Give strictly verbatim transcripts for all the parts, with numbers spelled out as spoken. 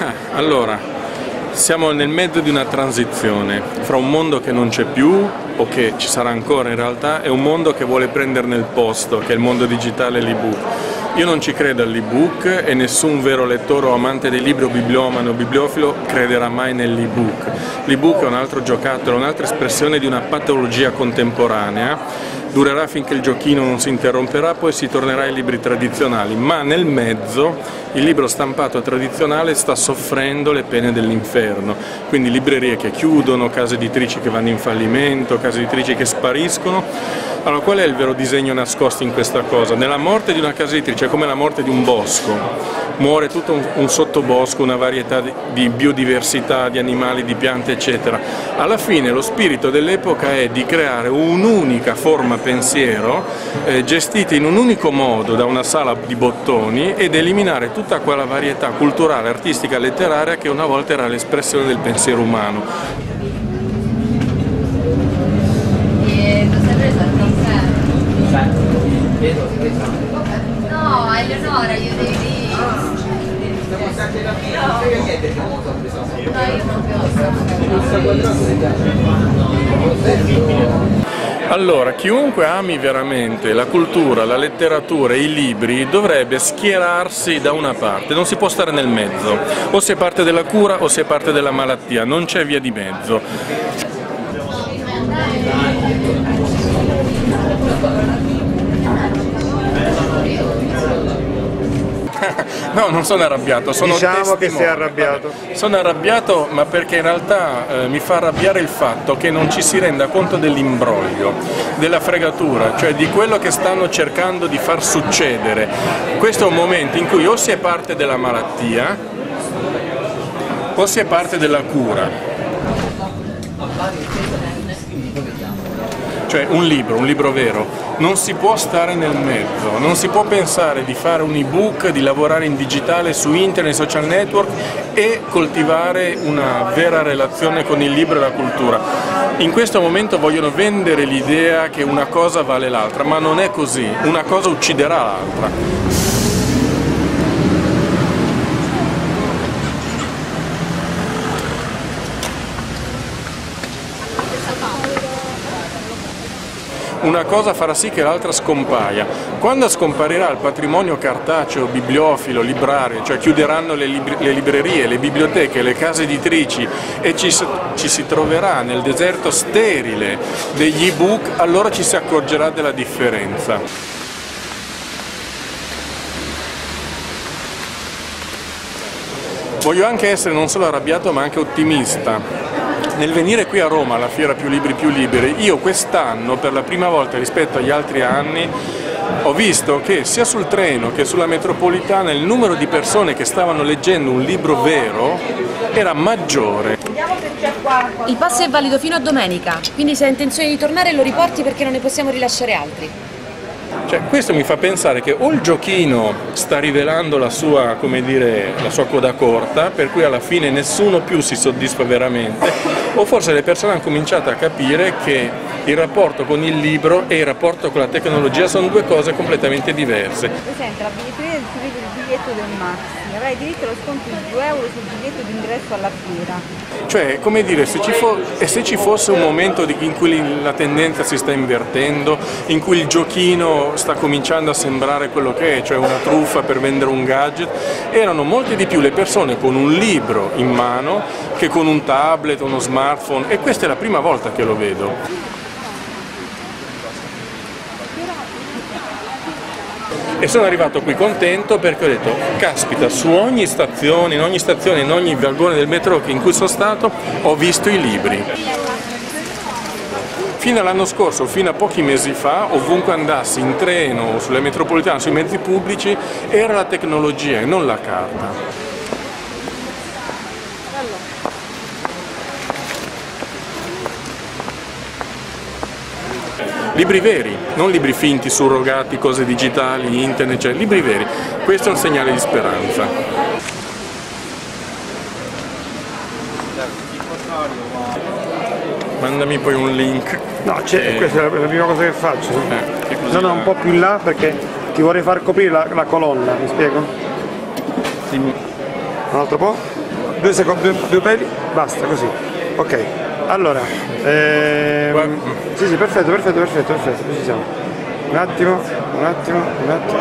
Allora, siamo nel mezzo di una transizione fra un mondo che non c'è più, o che ci sarà ancora in realtà, e un mondo che vuole prenderne il posto, che è il mondo digitale e l'ebook. Io non ci credo all'ebook e nessun vero lettore o amante dei libri o bibliomano o bibliofilo crederà mai nell'ebook. L'ebook è un altro giocattolo, un'altra espressione di una patologia contemporanea. Durerà finché il giochino non si interromperà, poi si tornerà ai libri tradizionali, ma nel mezzo il libro stampato tradizionale sta soffrendo le pene dell'inferno, quindi librerie che chiudono, case editrici che vanno in fallimento, case editrici che spariscono. Allora, qual è il vero disegno nascosto in questa cosa? Nella morte di una casa editrice è come la morte di un bosco, muore tutto un, un sottobosco, una varietà di, di biodiversità, di animali, di piante, eccetera. Alla fine lo spirito dell'epoca è di creare un'unica forma pensiero eh, gestita in un unico modo da una sala di bottoni ed eliminare tutta quella varietà culturale, artistica, letteraria che una volta era l'espressione del pensiero umano. E cosa hai preso al caffè? No, a Eleonora io devi... No, io non bevo. Allora, chiunque ami veramente la cultura, la letteratura e i libri dovrebbe schierarsi da una parte, non si può stare nel mezzo, o si è parte della cura o si è parte della malattia, non c'è via di mezzo. No, non sono arrabbiato, sono diciamo testimone. Che sei arrabbiato. Sono arrabbiato, ma perché in realtà eh, mi fa arrabbiare il fatto che non ci si renda conto dell'imbroglio, della fregatura, cioè di quello che stanno cercando di far succedere. Questo è un momento in cui o si è parte della malattia o si è parte della cura. Cioè un libro, un libro vero, non si può stare nel mezzo, non si può pensare di fare un ebook, di lavorare in digitale su internet, social network e coltivare una vera relazione con il libro e la cultura. In questo momento vogliono vendere l'idea che una cosa vale l'altra, ma non è così, una cosa ucciderà l'altra. Una cosa farà sì che l'altra scompaia. Quando scomparirà il patrimonio cartaceo, bibliofilo, librario, cioè chiuderanno le, libri le librerie, le biblioteche, le case editrici e ci, ci si troverà nel deserto sterile degli ebook, allora ci si accorgerà della differenza. Voglio anche essere non solo arrabbiato ma anche ottimista. Nel venire qui a Roma alla fiera Più Libri Più Liberi, io quest'anno per la prima volta rispetto agli altri anni ho visto che sia sul treno che sulla metropolitana il numero di persone che stavano leggendo un libro vero era maggiore. Il pass è valido fino a domenica, quindi se hai intenzione di tornare lo riporti perché non ne possiamo rilasciare altri. Cioè, questo mi fa pensare che o il giochino sta rivelando la sua, come dire, la sua coda corta, per cui alla fine nessuno più si soddisfa veramente, o forse le persone hanno cominciato a capire che il rapporto con il libro e il rapporto con la tecnologia sono due cose completamente diverse. Presenta la biglietteria del biglietto del Maxi, avrai diritto allo sconto di due euro sul biglietto d'ingresso alla fiera. Cioè, come dire, se ci, fo e se ci fosse un momento di, in cui la tendenza si sta invertendo, in cui il giochino sta cominciando a sembrare quello che è, cioè una truffa per vendere un gadget, erano molte di più le persone con un libro in mano che con un tablet, uno smartphone, e questa è la prima volta che lo vedo. E sono arrivato qui contento perché ho detto, caspita, su ogni stazione, in ogni stazione, in ogni vagone del metro in cui sono stato, ho visto i libri. Fino all'anno scorso, fino a pochi mesi fa, ovunque andassi, in treno, sulle metropolitane, sui mezzi pubblici, era la tecnologia e non la carta. Libri veri, non libri finti, surrogati, cose digitali, internet, cioè libri veri. Questo è un segnale di speranza. Mandami poi un link. No, eh, questa è la prima cosa che faccio. Eh, che no, no, un po' più in là perché ti vorrei far coprire la, la colonna, mi spiego? Dimmi. Un altro po'? Due secondi, due, due peli, basta, così. Ok, allora, ehm, sì sì, perfetto, perfetto, perfetto, perfetto, ci siamo. Un attimo, un attimo, un attimo.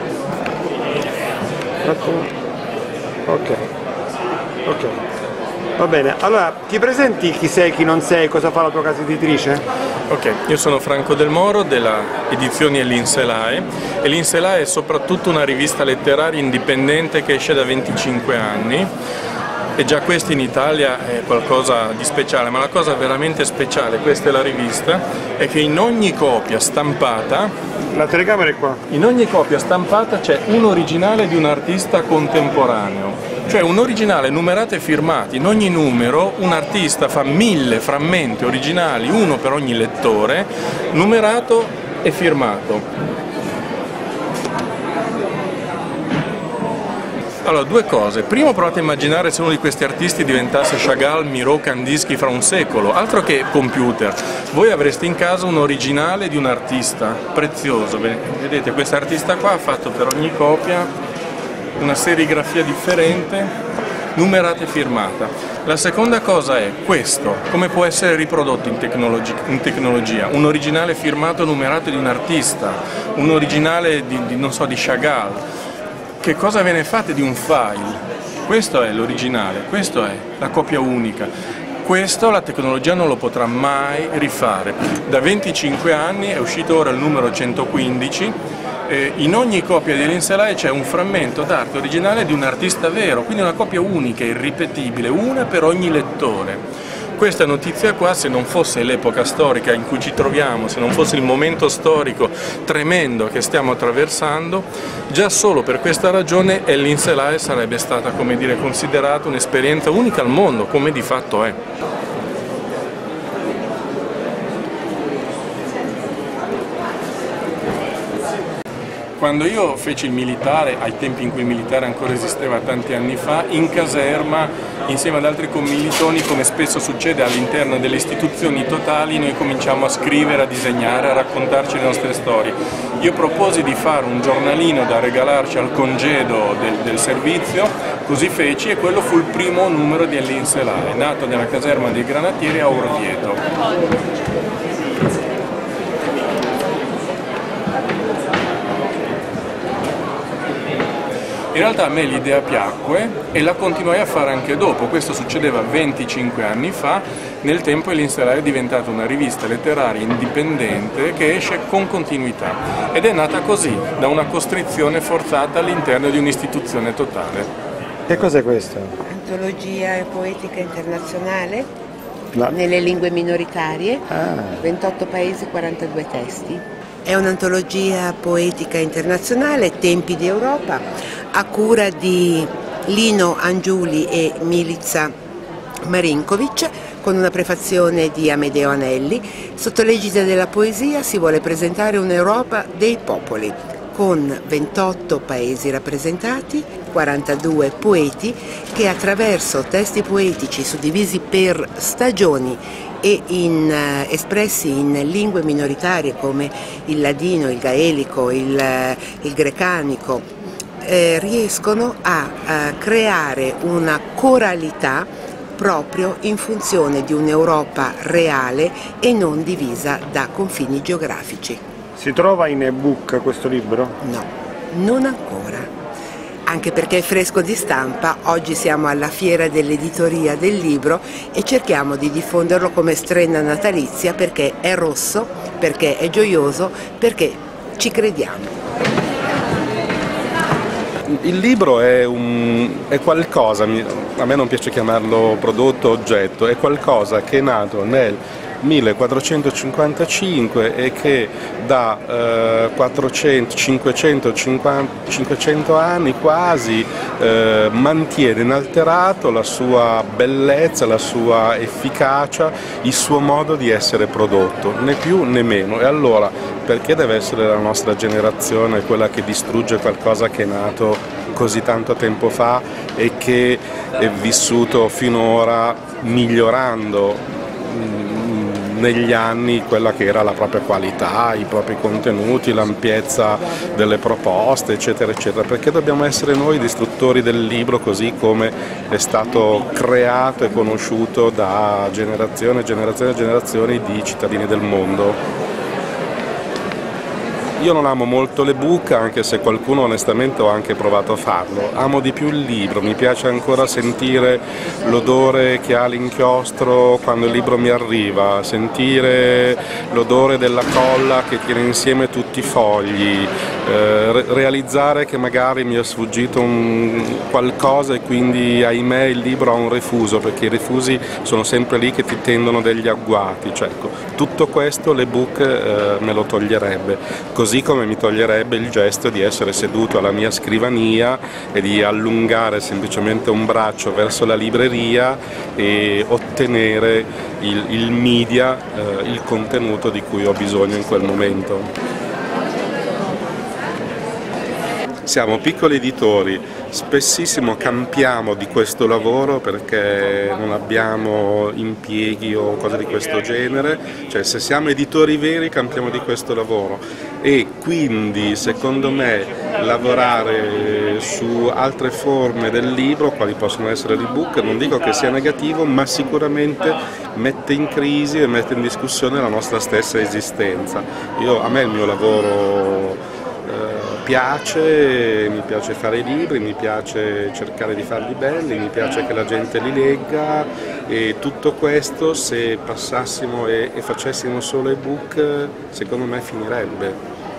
Un attimo. Ok, ok. Va bene, allora ti presenti chi sei, chi non sei, cosa fa la tua casa editrice? Ok, io sono Franco Del Moro della Edizioni L'Inselae e L'Inselae è soprattutto una rivista letteraria indipendente che esce da venticinque anni e già questo in Italia è qualcosa di speciale, ma la cosa veramente speciale, questa è la rivista, è che in ogni copia stampata, La telecamera è qua. in ogni copia stampata c'è un originale di un artista contemporaneo. Cioè un originale numerato e firmato, in ogni numero un artista fa mille frammenti originali, uno per ogni lettore, numerato e firmato. Allora, due cose. Primo, provate a immaginare se uno di questi artisti diventasse Chagall, Miro, Kandinsky fra un secolo, altro che computer. Voi avreste in casa un originale di un artista prezioso. Vedete, questo artista qua ha fatto per ogni copia una serigrafia differente, numerata e firmata. La seconda cosa è questo, come può essere riprodotto in, tecnologi in tecnologia, un originale firmato e numerato di un artista, un originale di, di, non so, di Chagall. Che cosa ve ne fate di un file? Questo è l'originale, questa è la copia unica. Questo la tecnologia non lo potrà mai rifare. Da venticinque anni è uscito ora il numero centoquindici. Eh, in ogni copia di L'Inselae c'è un frammento d'arte originale di un artista vero, quindi una copia unica, irripetibile, una per ogni lettore. Questa notizia qua, se non fosse l'epoca storica in cui ci troviamo, se non fosse il momento storico tremendo che stiamo attraversando, già solo per questa ragione L'Inselae sarebbe stata, come dire, considerata un'esperienza unica al mondo, come di fatto è. Quando io feci il militare, ai tempi in cui il militare ancora esisteva tanti anni fa, in caserma, insieme ad altri commilitoni, come spesso succede all'interno delle istituzioni totali, noi cominciamo a scrivere, a disegnare, a raccontarci le nostre storie. Io proposi di fare un giornalino da regalarci al congedo del, del servizio, così feci e quello fu il primo numero di L'Inselae, nato nella caserma dei Granatieri a Orvieto. In realtà a me l'idea piacque e la continuai a fare anche dopo, questo succedeva venticinque anni fa, nel tempo L'Inselae è diventata una rivista letteraria indipendente che esce con continuità ed è nata così, da una costrizione forzata all'interno di un'istituzione totale. Che cos'è questo? Antologia poetica internazionale, No. nelle lingue minoritarie, Ah. ventotto paesi, quarantadue testi. È un'antologia poetica internazionale, Tempi di Europa, a cura di Lino Angiuli e Milica Marinkovic, con una prefazione di Amedeo Anelli. Sotto l'egida della poesia si vuole presentare un'Europa dei popoli, con ventotto paesi rappresentati, quarantadue poeti che attraverso testi poetici suddivisi per stagioni e in, eh, espressi in lingue minoritarie come il ladino, il gaelico, il, il grecanico, eh, riescono a, a creare una coralità proprio in funzione di un'Europa reale e non divisa da confini geografici. Si trova in ebook questo libro? No, non ancora. Anche perché è fresco di stampa, oggi siamo alla fiera dell'editoria del libro e cerchiamo di diffonderlo come strenna natalizia perché è rosso, perché è gioioso, perché ci crediamo. Il libro è, un, è qualcosa, a me non piace chiamarlo prodotto, oggetto, è qualcosa che è nato nel millequattrocentocinquantacinque e che da eh, quattrocento, cinquecento, cinquecento anni quasi eh, mantiene inalterato la sua bellezza, la sua efficacia, il suo modo di essere prodotto, né più né meno. E allora perché deve essere la nostra generazione quella che distrugge qualcosa che è nato così tanto tempo fa e che è vissuto finora migliorando negli anni quella che era la propria qualità, i propri contenuti, l'ampiezza delle proposte, eccetera, eccetera, perché dobbiamo essere noi distruttori del libro così come è stato creato e conosciuto da generazioni e generazioni e generazioni di cittadini del mondo. Io non amo molto l'ebook, anche se qualcuno onestamente ho anche provato a farlo. Amo di più il libro, mi piace ancora sentire l'odore che ha l'inchiostro quando il libro mi arriva, sentire l'odore della colla che tiene insieme tutti i fogli, eh, realizzare che magari mi è sfuggito un qualcosa e quindi ahimè il libro ha un refuso, perché i refusi sono sempre lì che ti tendono degli agguati. Cioè, ecco, tutto questo l'ebook eh, me lo toglierebbe. Così come mi toglierebbe il gesto di essere seduto alla mia scrivania e di allungare semplicemente un braccio verso la libreria e ottenere il, il media, eh, il contenuto di cui ho bisogno in quel momento. Siamo piccoli editori, spessissimo campiamo di questo lavoro perché non abbiamo impieghi o cose di questo genere, cioè se siamo editori veri campiamo di questo lavoro e quindi secondo me lavorare su altre forme del libro, quali possono essere l'ebook, non dico che sia negativo, ma sicuramente mette in crisi e mette in discussione la nostra stessa esistenza. Io, a me il mio lavoro piace, mi piace fare i libri, mi piace cercare di farli belli, mi piace che la gente li legga e tutto questo se passassimo e, e facessimo solo ebook secondo me finirebbe.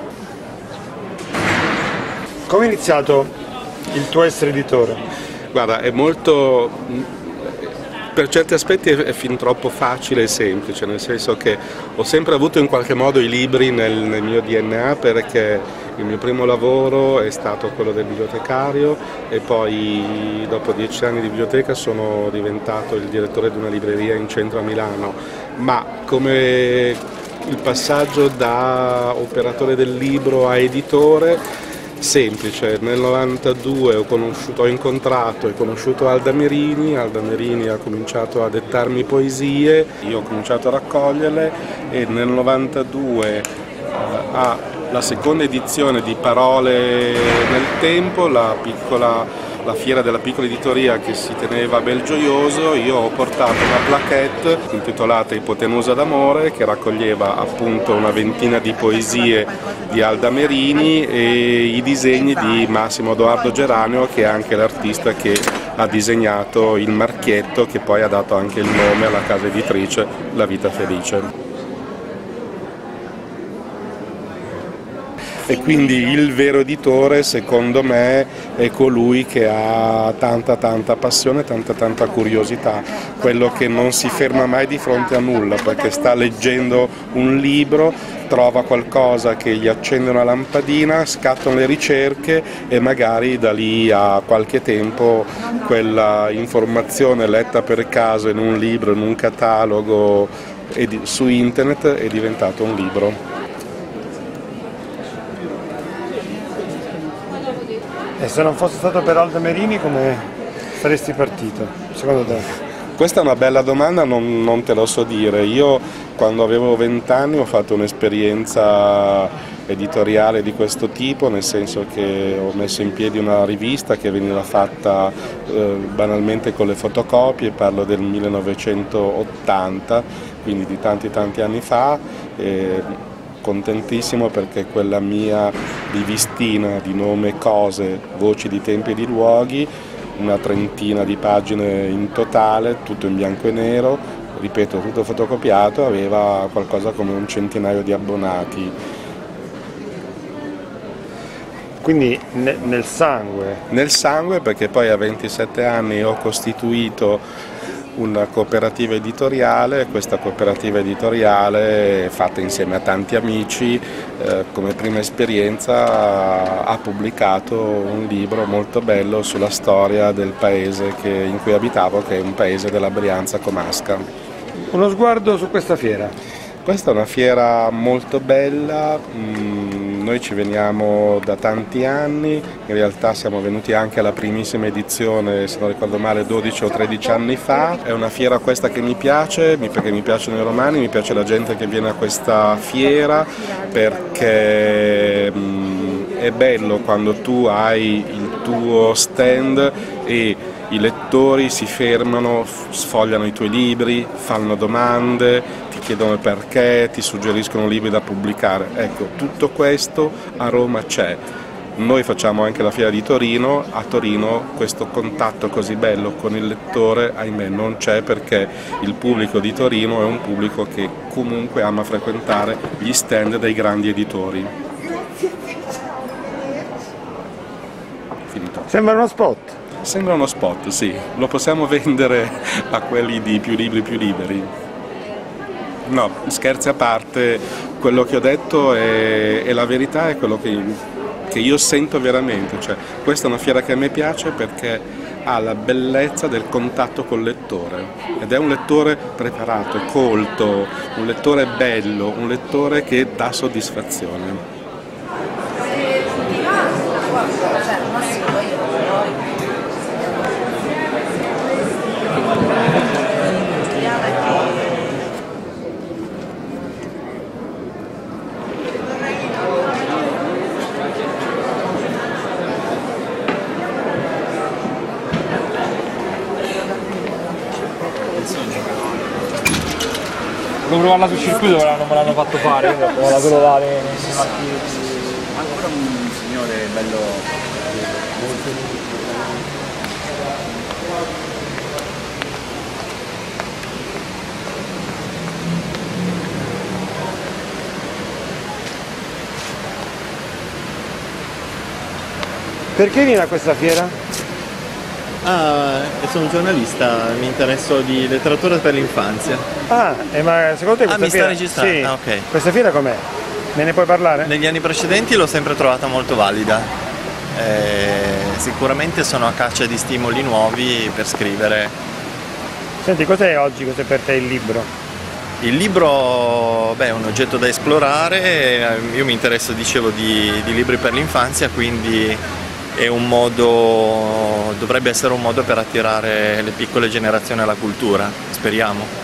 Come è iniziato il tuo essere editore? Guarda, è molto... per certi aspetti è fin troppo facile e semplice, nel senso che ho sempre avuto in qualche modo i libri nel, nel mio D N A perché il mio primo lavoro è stato quello del bibliotecario e poi dopo dieci anni di biblioteca sono diventato il direttore di una libreria in centro a Milano, ma come il passaggio da operatore del libro a editore semplice. Nel novantadue ho, conosciuto, ho incontrato e conosciuto Alda Merini, Alda Merini ha cominciato a dettarmi poesie, io ho cominciato a raccoglierle e nel novantadue ha la seconda edizione di Parole nel Tempo, la, piccola, la fiera della piccola editoria che si teneva a Belgioioso, io ho portato una plaquette intitolata Ipotenusa d'amore che raccoglieva appunto una ventina di poesie di Alda Merini e i disegni di Massimo Edoardo Geranio, che è anche l'artista che ha disegnato il marchietto che poi ha dato anche il nome alla casa editrice La Vita Felice. E quindi il vero editore secondo me è colui che ha tanta tanta passione, tanta tanta curiosità, quello che non si ferma mai di fronte a nulla perché sta leggendo un libro, trova qualcosa che gli accende una lampadina, scattano le ricerche e magari da lì a qualche tempo quella informazione letta per caso in un libro, in un catalogo su internet è diventato un libro. E se non fosse stato per Alda Merini come saresti partito, secondo te? Questa è una bella domanda, non, non te lo so dire. Io quando avevo vent'anni ho fatto un'esperienza editoriale di questo tipo, nel senso che ho messo in piedi una rivista che veniva fatta eh, banalmente con le fotocopie, parlo del millenovecentottanta, quindi di tanti tanti anni fa. E, contentissimo perché quella mia rivistina di nome, cose, voci di tempi e di luoghi, una trentina di pagine in totale, tutto in bianco e nero, ripeto tutto fotocopiato, aveva qualcosa come un centinaio di abbonati. Quindi ne, nel sangue? Nel sangue, perché poi a ventisette anni ho costituito una cooperativa editoriale, questa cooperativa editoriale fatta insieme a tanti amici, eh, come prima esperienza ha pubblicato un libro molto bello sulla storia del paese che, in cui abitavo, che è un paese della Brianza comasca. Uno sguardo su questa fiera? Questa è una fiera molto bella, mh, noi ci veniamo da tanti anni, in realtà siamo venuti anche alla primissima edizione, se non ricordo male, dodici o tredici anni fa. È una fiera questa che mi piace, perché mi piacciono i romani, mi piace la gente che viene a questa fiera, perché mh, è bello quando tu hai il tuo stand e i lettori si fermano, sfogliano i tuoi libri, fanno domande, ti chiedono il perché, ti suggeriscono libri da pubblicare. Ecco, tutto questo a Roma c'è. Noi facciamo anche la fiera di Torino, a Torino questo contatto così bello con il lettore, ahimè, non c'è, perché il pubblico di Torino è un pubblico che comunque ama frequentare gli stand dei grandi editori. Finito. Sembra uno spot. Sembra uno spot, sì, lo possiamo vendere a quelli di Più Libri Più Liberi. No, scherzi a parte, quello che ho detto è, è la verità, è quello che, che io sento veramente. Cioè, questa è una fiera che a me piace perché ha la bellezza del contatto col lettore, ed è un lettore preparato, colto, un lettore bello, un lettore che dà soddisfazione. Devo provarla sul circuito, però non me l'hanno fatto fare, io devo provare quello là nei marchi. Ancora un signore bello. Perché vieni a questa fiera? Ah, sono un giornalista, mi interesso di letteratura per l'infanzia. Ah, e ma secondo te questa Ah, mi sta fiera... registrando? Sì. Ah, ok. Questa fiera com'è? Me ne puoi parlare? Negli anni precedenti l'ho sempre trovata molto valida. Eh, sicuramente sono a caccia di stimoli nuovi per scrivere. Senti, cos'è oggi, cos'è per te il libro? Il libro, beh, è un oggetto da esplorare, io mi interesso, dicevo, di, di libri per l'infanzia, quindi è un modo, dovrebbe essere un modo per attirare le piccole generazioni alla cultura, speriamo.